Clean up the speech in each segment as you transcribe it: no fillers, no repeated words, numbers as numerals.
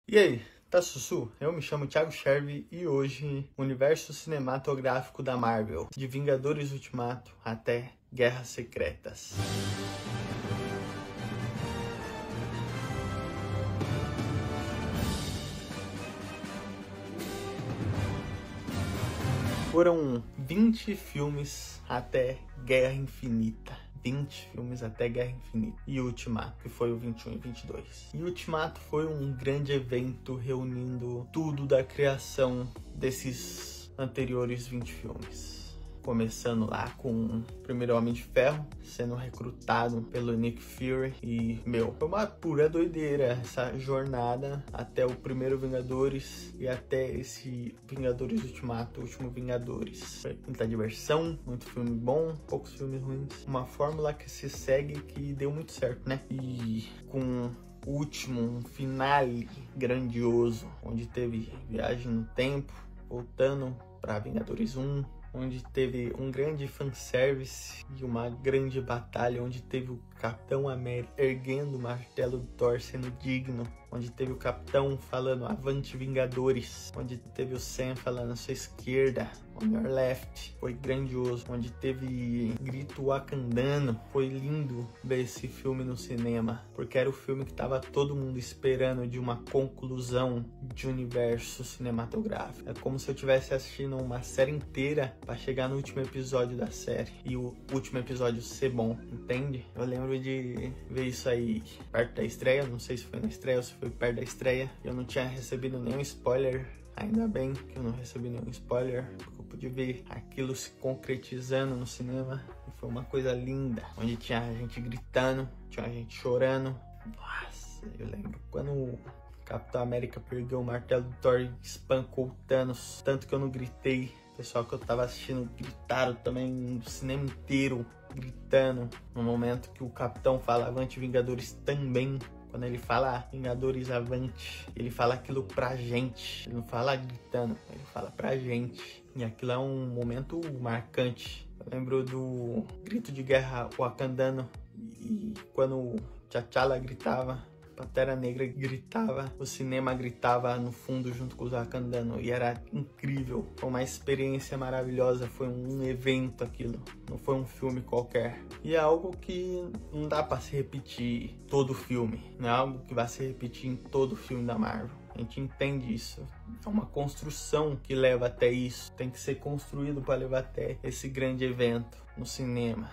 E aí, tá sussu? Eu me chamo Thiago Schervi e hoje o universo cinematográfico da Marvel, de Vingadores Ultimato até Guerras Secretas. Foram 20 filmes até Guerra Infinita. 20 filmes até Guerra Infinita. E Ultimato, que foi o 21 e 22. E Ultimato foi um grande evento reunindo tudo da criação desses anteriores 20 filmes. Começando lá com o primeiro Homem de Ferro sendo recrutado pelo Nick Fury. E, foi uma pura doideira essa jornada até o primeiro Vingadores e até esse Vingadores Ultimato, o último Vingadores. Foi muita diversão, muito filme bom, poucos filmes ruins. Uma fórmula que se segue que deu muito certo, né? E com o último, um finale grandioso, onde teve viagem no tempo, voltando para Vingadores 1, onde teve um grande fanservice e uma grande batalha, onde teve o Capitão América erguendo o martelo do Thor sendo digno, onde teve o Capitão falando Avante Vingadores, onde teve o Sam falando à sua esquerda, on your left, foi grandioso, onde teve grito wakandano. Foi lindo ver esse filme no cinema, porque era o filme que tava todo mundo esperando de uma conclusão de universo cinematográfico. É como se eu estivesse assistindo uma série inteira para chegar no último episódio da série e o último episódio ser bom, entende? Eu lembro de ver isso aí perto da estreia, não sei se foi na estreia ou se foi perto da estreia. Eu não tinha recebido nenhum spoiler. Ainda bem que eu não recebi nenhum spoiler, porque eu pude ver aquilo se concretizando no cinema. E foi uma coisa linda, onde tinha gente gritando, tinha gente chorando. Nossa, eu lembro quando o Capitão América perdeu o martelo do Thor e espancou o Thanos. Tanto que eu não gritei. O pessoal que eu tava assistindo gritaram também no cinema inteiro, gritando. No momento que o Capitão fala Avante Vingadores também. Quando ele fala Vingadores Avante, ele fala aquilo pra gente. Ele não fala gritando, ele fala pra gente. E aquilo é um momento marcante. Eu lembro do grito de guerra wakandano. E quando o T'Challa gritava, Pantera Negra gritava, o cinema gritava no fundo junto com os wakandanos. E era incrível, foi uma experiência maravilhosa, foi um evento aquilo, não foi um filme qualquer. E é algo que não dá pra se repetir todo filme, não é algo que vai se repetir em todo filme da Marvel. A gente entende isso, é uma construção que leva até isso, tem que ser construído para levar até esse grande evento no cinema,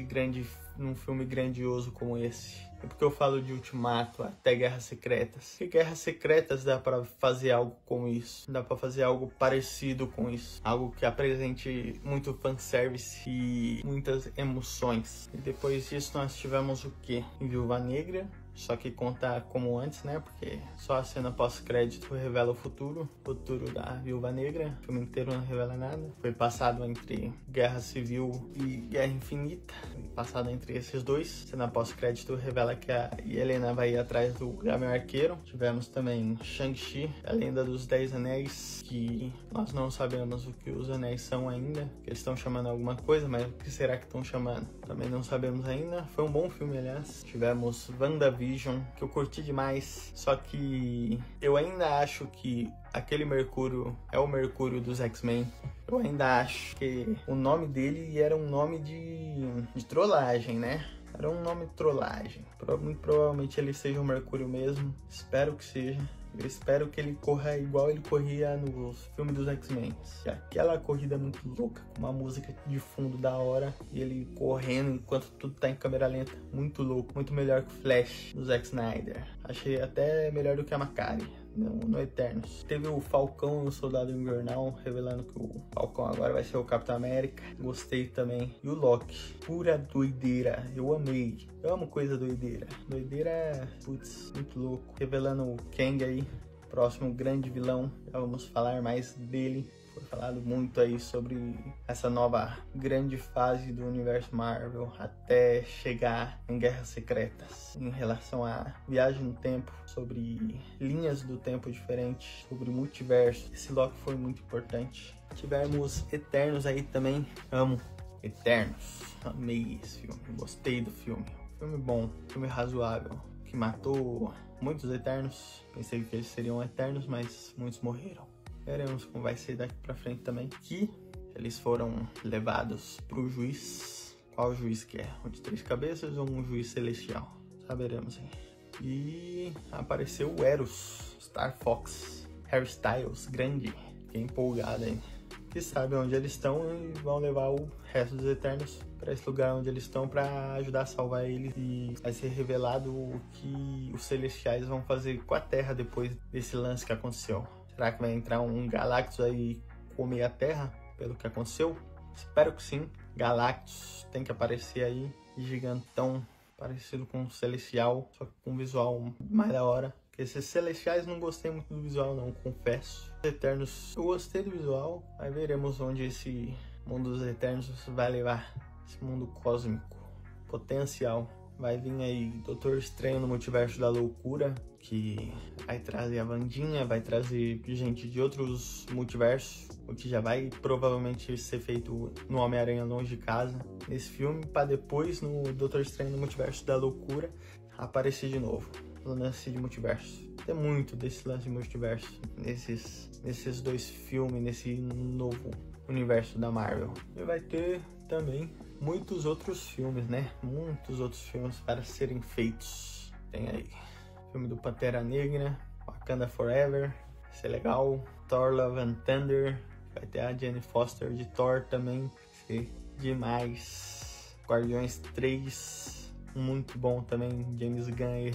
num filme grandioso como esse. É porque eu falo de Ultimato até Guerras Secretas. Porque Guerras Secretas dá pra fazer algo com isso. Dá pra fazer algo parecido com isso. Algo que apresente muito fanservice e muitas emoções. E depois disso nós tivemos o quê? Viúva Negra. Só que conta como antes, né? Porque só a cena pós-crédito revela o futuro da Viúva Negra. O filme inteiro não revela nada. Foi passado entre Guerra Civil e Guerra Infinita. Passado entre esses dois. Cena pós-crédito revela que a Yelena vai ir atrás do Gavião Arqueiro. Tivemos também Shang-Chi, a Lenda dos 10 Anéis, que nós não sabemos o que os anéis são ainda. Que eles estão chamando alguma coisa, mas o que será que estão chamando? Também não sabemos ainda. Foi um bom filme, aliás. Tivemos WandaVision, que eu curti demais, só que eu ainda acho que aquele Mercúrio é o Mercúrio dos X-Men. Eu ainda acho que o nome dele era um nome de trollagem, né? Era um nome de trollagem. Muito provavelmente ele seja o Mercúrio mesmo. Espero que seja. Eu espero que ele corra igual ele corria no filme dos X-Men. Aquela corrida muito louca, com uma música de fundo da hora. E ele correndo enquanto tudo tá em câmera lenta. Muito louco, muito melhor que o Flash do Zack Snyder. Achei até melhor do que a Macari no Eternos. Teve o Falcão no Soldado Invernal, revelando que o Falcão agora vai ser o Capitão América. Gostei também. E o Loki, pura doideira. Eu amei. Eu amo coisa doideira. Doideira, putz, muito louco. Revelando o Kang aí, próximo grande vilão. Já vamos falar mais dele. Foi falado muito aí sobre essa nova grande fase do universo Marvel até chegar em Guerras Secretas, em relação à viagem no tempo, sobre linhas do tempo diferentes, sobre multiverso. Esse Loki foi muito importante. Tivemos Eternos aí também. Amo Eternos. Amei esse filme. Gostei do filme. Filme bom, filme razoável. que matou muitos Eternos. Pensei que eles seriam Eternos, mas muitos morreram. Veremos como vai ser daqui pra frente também. Que eles foram levados pro juiz. Qual juiz que é? O de 3 cabeças ou um juiz celestial? Saberemos aí. E apareceu o Eros, Star Fox, Harry Styles, grande. Fiquei empolgado aí. Que sabe onde eles estão e vão levar o resto dos Eternos para esse lugar onde eles estão para ajudar a salvar eles. E vai ser revelado o que os Celestiais vão fazer com a Terra depois desse lance que aconteceu. Será que vai entrar um Galactus aí comer a Terra pelo que aconteceu? Espero que sim. Galactus tem que aparecer aí, gigantão, parecido com um Celestial, só que com um visual mais da hora. Esses Celestiais não gostei muito do visual não, confesso. Os Eternos, eu gostei do visual, aí veremos onde esse mundo dos Eternos vai levar. Esse mundo cósmico, potencial. Vai vir aí Doutor Estranho no Multiverso da Loucura, que vai trazer a Wandinha, vai trazer gente de outros multiversos, o que já vai provavelmente ser feito no Homem-Aranha Longe de Casa, nesse filme, para depois no Doutor Estranho no Multiverso da Loucura aparecer de novo. No lance de multiverso. Tem muito desse lance de multiverso nesses dois filmes, nesse novo universo da Marvel. E vai ter também muitos outros filmes, né? Muitos outros filmes para serem feitos. Tem aí filme do Pantera Negra, Wakanda Forever, vai ser legal. Thor Love and Thunder, vai ter a Jane Foster de Thor também, vai ser demais. Guardiões 3, muito bom também. James Gunn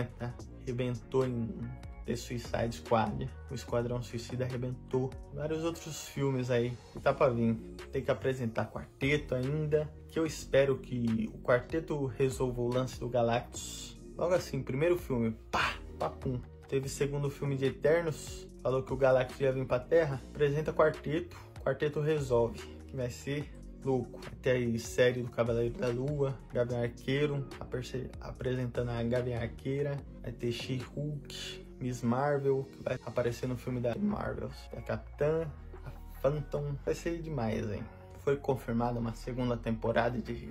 arrebentou em The Suicide Squad, o Esquadrão Suicida arrebentou. Vários outros filmes aí que tá pra vir. Tem que apresentar Quarteto ainda, que eu espero que o Quarteto resolva o lance do Galactus. Logo assim, primeiro filme, pá, papum. Teve segundo filme de Eternos, falou que o Galactus ia vir pra Terra, apresenta Quarteto, Quarteto resolve, que vai ser louco. Vai ter aí série do Cavaleiro da Lua, Gavião Arqueiro, apresentando a Gavião Arqueira. Vai ter She-Hulk, Miss Marvel, que vai aparecer no filme da Marvel. A Capitã, a Phantom. Vai ser demais, hein? Foi confirmada uma segunda temporada de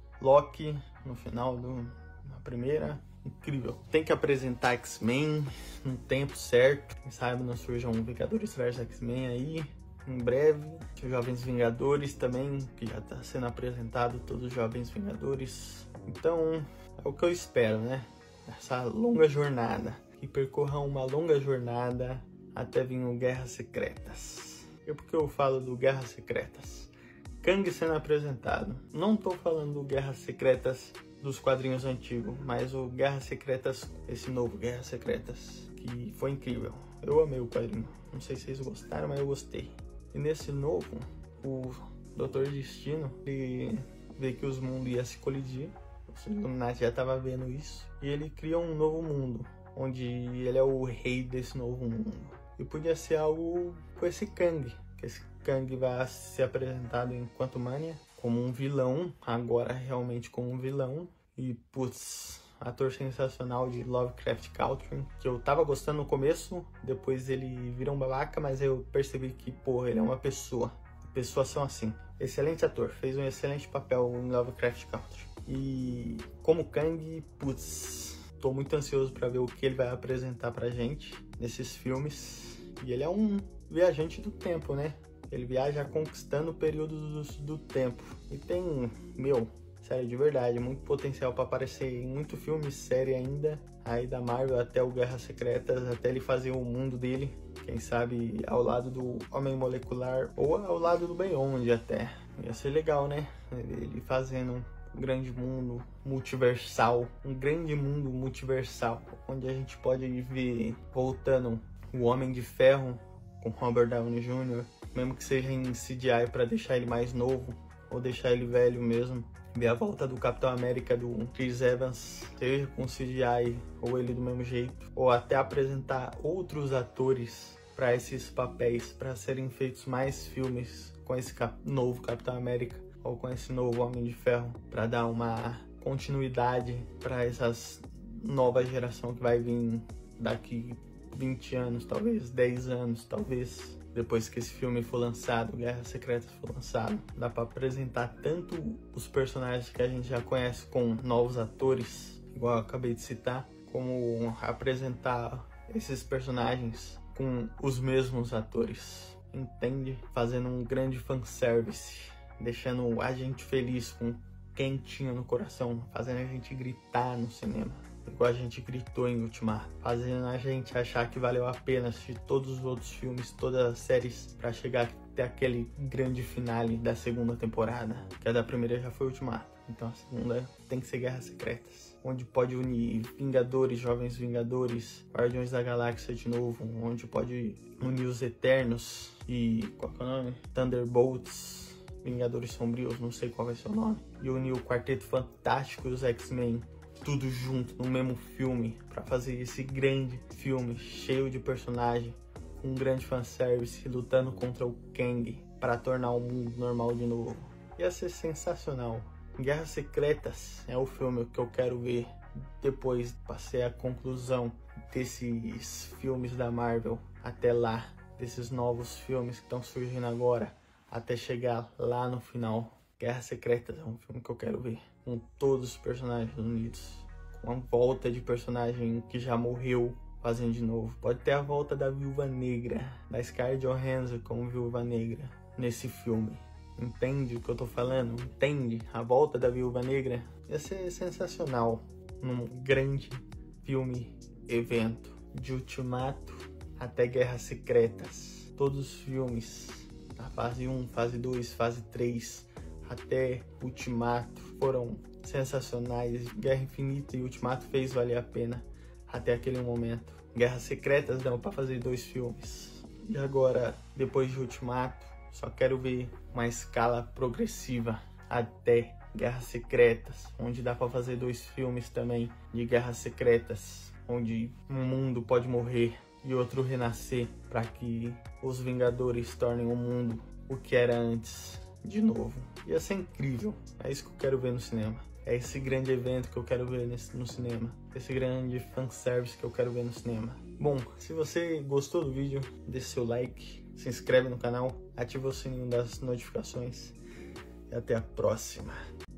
Loki no final da primeira. Incrível. Tem que apresentar X-Men no tempo certo. Quem sabe não surjam Vingadores vs X-Men aí em breve. Os Jovens Vingadores também, que já está sendo apresentado, todos os Jovens Vingadores. Então, é o que eu espero, né? Essa longa jornada. Que percorram uma longa jornada até vir o Guerras Secretas. E por que eu falo do Guerras Secretas? Kang sendo apresentado. Não estou falando do Guerras Secretas dos quadrinhos antigos, mas o Guerras Secretas, esse novo Guerras Secretas, que foi incrível. Eu amei o quadrinho. Não sei se vocês gostaram, mas eu gostei. E nesse novo, o Doutor Destino, ele vê que os mundos iam se colidir. O Illuminati já estava vendo isso. E ele cria um novo mundo, onde ele é o rei desse novo mundo. E podia ser algo com esse Kang, que esse Kang vai ser apresentado em Quantumania como um vilão, agora realmente como um vilão. E putz, ator sensacional de Lovecraft Country, que eu tava gostando no começo, depois ele virou um babaca, mas eu percebi que, porra, ele é uma pessoa. Pessoas são assim. Excelente ator, fez um excelente papel em Lovecraft Country. E como Kang, putz, tô muito ansioso para ver o que ele vai apresentar pra gente nesses filmes. E ele é um viajante do tempo, né? Ele viaja conquistando períodos do tempo. E tem, sério, de verdade, muito potencial para aparecer em muito filme e série ainda. Aí da Marvel até o Guerras Secretas, até ele fazer o mundo dele. Quem sabe ao lado do Homem Molecular ou ao lado do Beyond até. Ia ser legal, né? Ele fazendo um grande mundo multiversal. Um grande mundo multiversal. Onde a gente pode ver voltando o Homem de Ferro com Robert Downey Jr., mesmo que seja em CGI para deixar ele mais novo ou deixar ele velho mesmo. Ver a volta do Capitão América do Chris Evans, seja com CGI ou ele do mesmo jeito, ou até apresentar outros atores para esses papéis, para serem feitos mais filmes com esse novo Capitão América ou com esse novo Homem de Ferro, para dar uma continuidade para essas nova geração que vai vir daqui 20 anos, talvez 10 anos, talvez depois que esse filme for lançado, Guerras Secretas for lançado. Dá pra apresentar tanto os personagens que a gente já conhece com novos atores, igual eu acabei de citar, como apresentar esses personagens com os mesmos atores, entende? Fazendo um grande fanservice, deixando a gente feliz com quentinho no coração, fazendo a gente gritar no cinema, igual a gente gritou em Ultimato, fazendo a gente achar que valeu a pena assistir todos os outros filmes, todas as séries, para chegar até aquele grande finale da segunda temporada, que a da primeira já foi Ultimato, então a segunda tem que ser Guerras Secretas, onde pode unir Vingadores, Jovens Vingadores, Guardiões da Galáxia de novo, onde pode unir os Eternos e, qual que é o nome? Thunderbolts, Vingadores Sombrios, não sei qual vai ser o nome, e unir o Quarteto Fantástico e os X-Men, tudo junto no mesmo filme, para fazer esse grande filme cheio de personagem, com um grande fanservice, lutando contra o Kang para tornar o mundo normal de novo. Ia ser sensacional. Guerras Secretas é o filme que eu quero ver depois de passar a conclusão desses filmes da Marvel até lá, desses novos filmes que estão surgindo agora, até chegar lá no final. Guerras Secretas é um filme que eu quero ver, com todos os personagens unidos, com a volta de personagem que já morreu fazendo de novo. Pode ter a volta da Viúva Negra, da Scarlett Johansson como Viúva Negra nesse filme. Entende o que eu tô falando? Entende? A volta da Viúva Negra ia ser sensacional num grande filme evento, de Ultimato até Guerras Secretas. Todos os filmes da fase 1, fase 2, fase 3 até Ultimato foram sensacionais. Guerra Infinita e Ultimato fez valer a pena até aquele momento. Guerras Secretas dão para fazer 2 filmes. E agora, depois de Ultimato, só quero ver uma escala progressiva até Guerras Secretas, onde dá para fazer 2 filmes também de Guerras Secretas, onde um mundo pode morrer e outro renascer, para que os Vingadores tornem o mundo o que era antes de novo. Ia ser incrível. É isso que eu quero ver no cinema. É esse grande evento que eu quero ver no cinema. Esse grande fanservice que eu quero ver no cinema. Bom, se você gostou do vídeo, deixe seu like, se inscreve no canal, ativa o sininho das notificações e até a próxima.